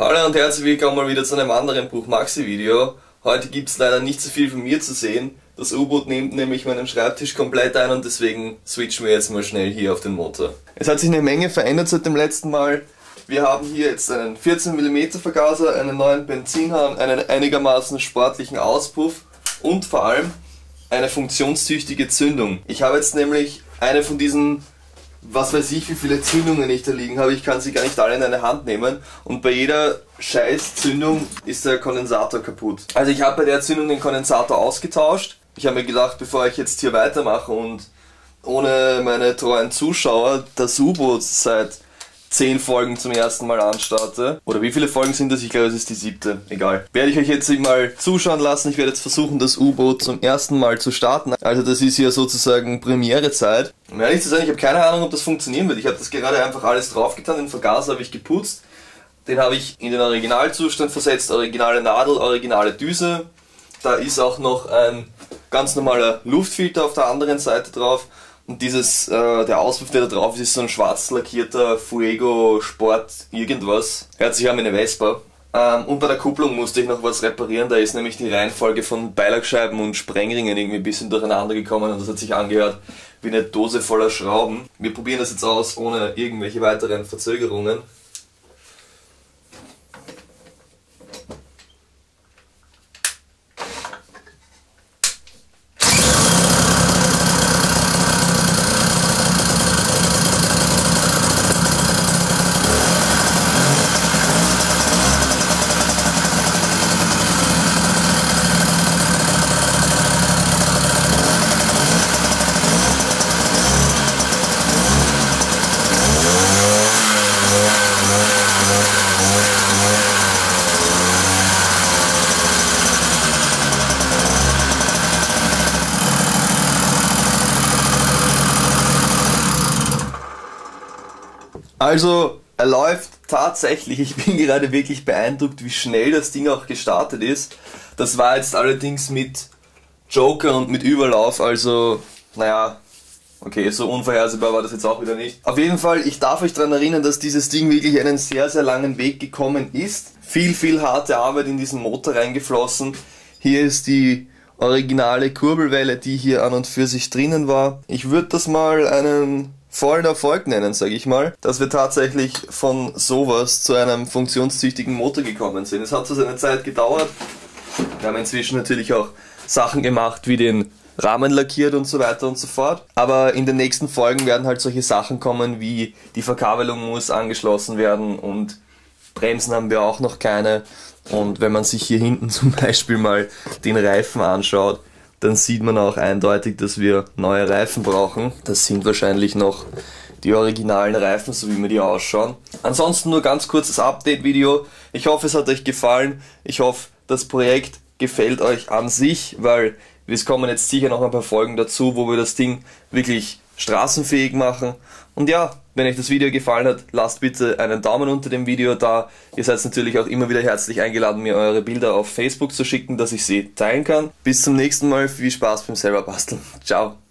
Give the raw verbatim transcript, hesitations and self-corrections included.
Hallo und herzlich willkommen mal wieder zu einem anderen Bruch Maxi Video. Heute gibt es leider nicht so viel von mir zu sehen. Das U-Boot nimmt nämlich meinen Schreibtisch komplett ein und deswegen switchen wir jetzt mal schnell hier auf den Motor. Es hat sich eine Menge verändert seit dem letzten Mal. Wir haben hier jetzt einen vierzehn Millimeter Vergaser, einen neuen Benzinhahn, einen einigermaßen sportlichen Auspuff und vor allem eine funktionstüchtige Zündung. Ich habe jetzt nämlich eine von diesen, was weiß ich, wie viele Zündungen ich da liegen habe, ich kann sie gar nicht alle in eine Hand nehmen und bei jeder scheiß Zündung ist der Kondensator kaputt. Also ich habe bei der Zündung den Kondensator ausgetauscht. Ich habe mir gedacht, bevor ich jetzt hier weitermache und ohne meine treuen Zuschauer das U-Boot seit zehn Folgen zum ersten Mal anstarte. Oder wie viele Folgen sind das? Ich glaube, es ist die siebte. Egal. Werde ich euch jetzt mal zuschauen lassen. Ich werde jetzt versuchen, das U-Boot zum ersten Mal zu starten. Also das ist hier sozusagen Premierezeit. Um ehrlich zu sein, ich habe keine Ahnung, ob das funktionieren wird. Ich habe das gerade einfach alles draufgetan. Den Vergaser habe ich geputzt. Den habe ich in den Originalzustand versetzt. Originale Nadel, originale Düse. Da ist auch noch ein ganz normaler Luftfilter auf der anderen Seite drauf. Und dieses, äh, der Auspuff, der da drauf ist, ist so ein schwarz lackierter Fuego Sport irgendwas. Hört sich an wie eine Vespa. Ähm, und bei der Kupplung musste ich noch was reparieren, da ist nämlich die Reihenfolge von Beilagscheiben und Sprengringen irgendwie ein bisschen durcheinander gekommen und das hat sich angehört wie eine Dose voller Schrauben. Wir probieren das jetzt aus ohne irgendwelche weiteren Verzögerungen. Also, er läuft tatsächlich. Ich bin gerade wirklich beeindruckt, wie schnell das Ding auch gestartet ist. Das war jetzt allerdings mit Joker und mit Überlauf, also, naja, okay, so unvorhersehbar war das jetzt auch wieder nicht. Auf jeden Fall, ich darf euch daran erinnern, dass dieses Ding wirklich einen sehr, sehr langen Weg gekommen ist. Viel, viel harte Arbeit in diesen Motor reingeflossen. Hier ist die originale Kurbelwelle, die hier an und für sich drinnen war. Ich würde das mal einen vollen Erfolg nennen, sage ich mal, dass wir tatsächlich von sowas zu einem funktionstüchtigen Motor gekommen sind. Es hat so seine Zeit gedauert. Wir haben inzwischen natürlich auch Sachen gemacht, wie den Rahmen lackiert und so weiter und so fort. Aber in den nächsten Folgen werden halt solche Sachen kommen, wie die Verkabelung muss angeschlossen werden und Bremsen haben wir auch noch keine. Und wenn man sich hier hinten zum Beispiel mal den Reifen anschaut, dann sieht man auch eindeutig, dass wir neue Reifen brauchen. Das sind wahrscheinlich noch die originalen Reifen, so wie mir die ausschauen. Ansonsten nur ganz kurzes Update-Video. Ich hoffe, es hat euch gefallen. Ich hoffe, das Projekt gefällt euch an sich, weil es kommen jetzt sicher noch ein paar Folgen dazu, wo wir das Ding wirklich straßenfähig machen. Und ja, wenn euch das Video gefallen hat, lasst bitte einen Daumen unter dem Video da. Ihr seid natürlich auch immer wieder herzlich eingeladen, mir eure Bilder auf Facebook zu schicken, dass ich sie teilen kann. Bis zum nächsten Mal, viel Spaß beim selber basteln. Ciao.